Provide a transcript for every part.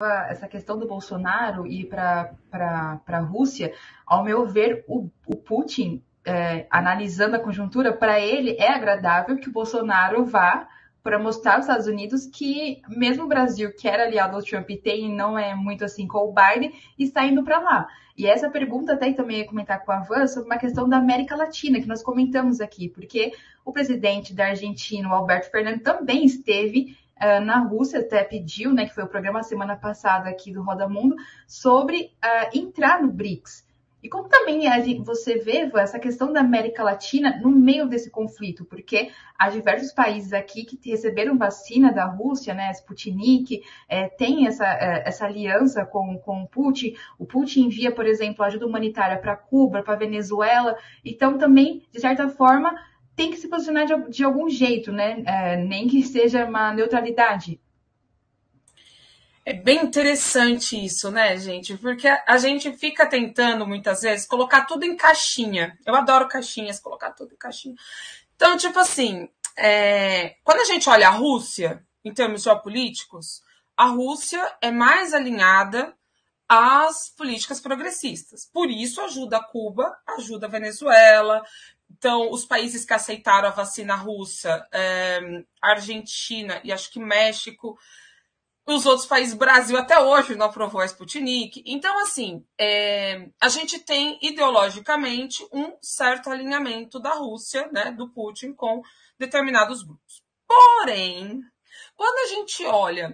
essa questão do Bolsonaro e para a Rússia, ao meu ver, o Putin, analisando a conjuntura, para ele é agradável que o Bolsonaro vá para mostrar aos Estados Unidos que mesmo o Brasil, que era aliado ao Trump e tem, não é muito assim com o Biden, está indo para lá. E essa pergunta até também ia comentar com a Van sobre uma questão da América Latina, que nós comentamos aqui, porque o presidente da Argentina, o Alberto Fernandes, também esteve na Rússia, até pediu, né, que foi o programa semana passada aqui do Roda Mundo, sobre entrar no BRICS. E como também você vê essa questão da América Latina no meio desse conflito, porque há diversos países aqui que receberam vacina da Rússia, né, Sputnik, tem essa aliança com o Putin. O Putin envia, por exemplo, ajuda humanitária para Cuba, para Venezuela. Então, também, de certa forma, tem que se posicionar de algum jeito, né? Nem que seja uma neutralidade. É bem interessante isso, né, gente? Porque a gente fica tentando, muitas vezes, colocar tudo em caixinha. Eu adoro caixinhas, colocar tudo em caixinha. Então, tipo assim, quando a gente olha a Rússia, em termos geopolíticos, a Rússia é mais alinhada às políticas progressistas. Por isso, ajuda Cuba, ajuda a Venezuela. Então, os países que aceitaram a vacina russa, Argentina e acho que México, os outros países, Brasil até hoje não aprovou a Sputnik. Então, assim, a gente tem ideologicamente um certo alinhamento da Rússia, né, do Putin, com determinados grupos. Porém, quando a gente olha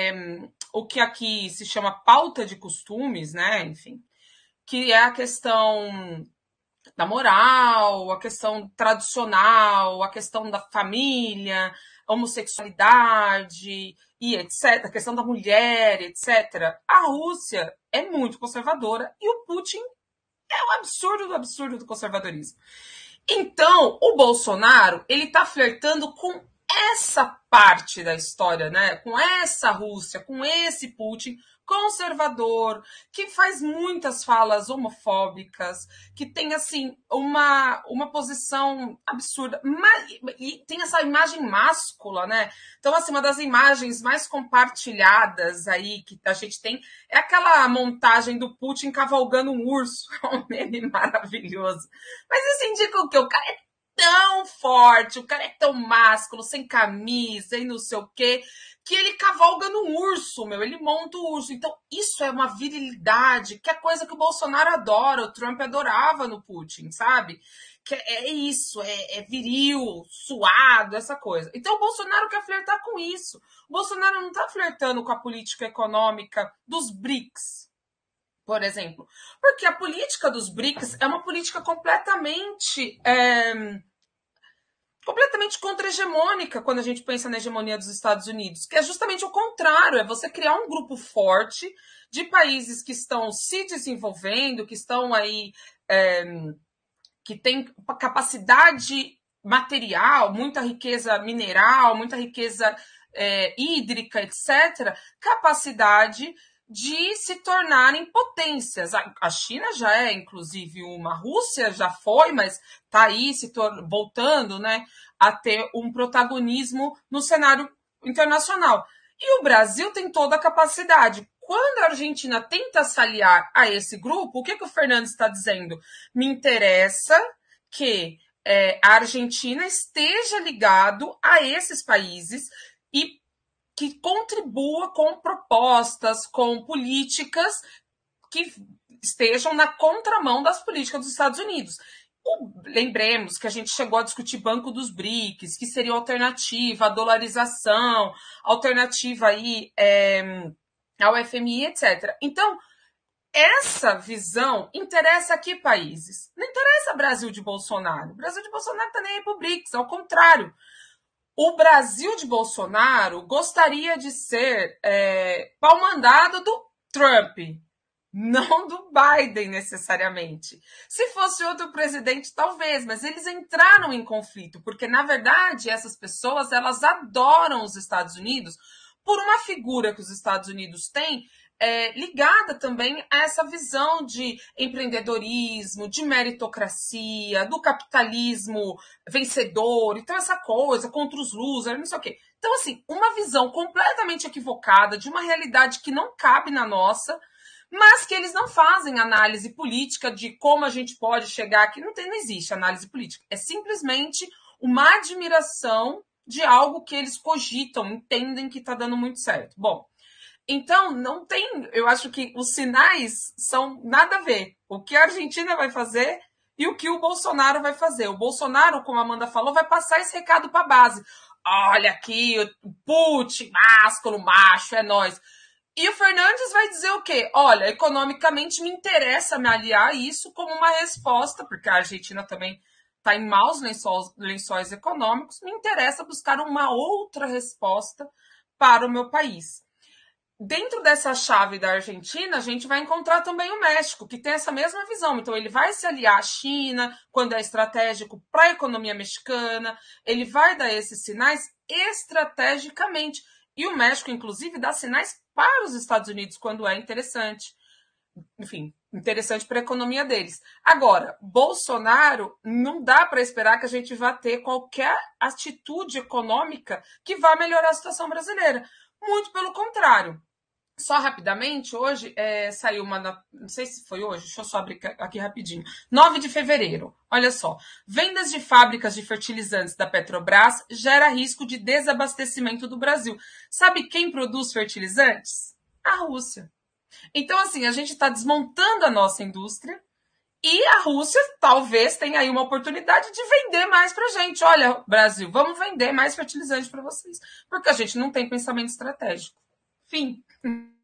o que aqui se chama pauta de costumes, né, enfim, que é a questão da moral, a questão tradicional, a questão da família, a homossexualidade e etc., a questão da mulher, etc., a Rússia é muito conservadora e o Putin é um absurdo do absurdo do conservadorismo. Então, o Bolsonaro, ele está flertando com essa parte da história, né? Com essa Rússia, com esse Putin conservador, que faz muitas falas homofóbicas, que tem, assim, uma posição absurda, e tem essa imagem máscula, né? Então, assim, uma das imagens mais compartilhadas aí que a gente tem é aquela montagem do Putin cavalgando um urso, um meme maravilhoso. Mas isso indica o quê? O cara é tão forte, o cara é tão másculo, sem camisa e não sei o quê, que ele cavalga no urso, ele monta o urso. Então, isso é uma virilidade, que é coisa que o Bolsonaro adora, o Trump adorava no Putin, sabe? Que é isso, é viril, suado, essa coisa. Então, o Bolsonaro quer flertar com isso. O Bolsonaro não está flertando com a política econômica dos BRICS, por exemplo. Porque a política dos BRICS é uma política completamente contra-hegemônica quando a gente pensa na hegemonia dos Estados Unidos, que é justamente o contrário, é você criar um grupo forte de países que estão se desenvolvendo, que estão aí, que tem capacidade material, muita riqueza mineral, muita riqueza hídrica, etc., capacidade de se tornarem potências. A China já é, inclusive, uma. A Rússia já foi, mas está aí voltando, né, a ter um protagonismo no cenário internacional. E o Brasil tem toda a capacidade. Quando a Argentina tenta se aliar a esse grupo, o que o Fernandes está dizendo? Me interessa que a Argentina esteja ligado a esses países e que contribua com propostas, com políticas que estejam na contramão das políticas dos Estados Unidos. Lembremos que a gente chegou a discutir Banco dos BRICS, que seria alternativa à dolarização, alternativa aí, ao FMI, etc. Então, essa visão interessa a que países? Não interessa Brasil de Bolsonaro. O Brasil de Bolsonaro está nem aí para o BRICS, ao contrário. O Brasil de Bolsonaro gostaria de ser pau-mandado do Trump, não do Biden necessariamente. Se fosse outro presidente, talvez, mas eles entraram em conflito, porque, na verdade, essas pessoas elas adoram os Estados Unidos por uma figura que os Estados Unidos têm, ligada também a essa visão de empreendedorismo, de meritocracia, do capitalismo vencedor, então essa coisa contra os losers, não sei o quê. Então, assim, uma visão completamente equivocada de uma realidade que não cabe na nossa, mas que eles não fazem análise política de como a gente pode chegar aqui. Não existe análise política. É simplesmente uma admiração de algo que eles cogitam, entendem que está dando muito certo. Bom, então não tem. Eu acho que os sinais são nada a ver. O que a Argentina vai fazer e o que o Bolsonaro vai fazer. O Bolsonaro, como a Amanda falou, vai passar esse recado para a base. Olha aqui, o Putin, másculo, macho, é nós. E o Fernandes vai dizer o quê? Olha, economicamente me interessa me aliar a isso como uma resposta, porque a Argentina também está em maus lençóis econômicos, me interessa buscar uma outra resposta para o meu país. Dentro dessa chave da Argentina, a gente vai encontrar também o México, que tem essa mesma visão. Então, ele vai se aliar à China, quando é estratégico para a economia mexicana, ele vai dar esses sinais estrategicamente. E o México, inclusive, dá sinais para os Estados Unidos, quando é interessante. Enfim, interessante para a economia deles. Agora, Bolsonaro, não dá para esperar que a gente vá ter qualquer atitude econômica que vá melhorar a situação brasileira. Muito pelo contrário. Só rapidamente, hoje saiu uma. Não sei se foi hoje, deixa eu só abrir aqui rapidinho. 9 de fevereiro, olha só. Vendas de fábricas de fertilizantes da Petrobras gera risco de desabastecimento do Brasil. Sabe quem produz fertilizantes? A Rússia. Então, assim, a gente está desmontando a nossa indústria e a Rússia talvez tenha aí uma oportunidade de vender mais para a gente. Olha, Brasil, vamos vender mais fertilizante para vocês. Porque a gente não tem pensamento estratégico. Fim.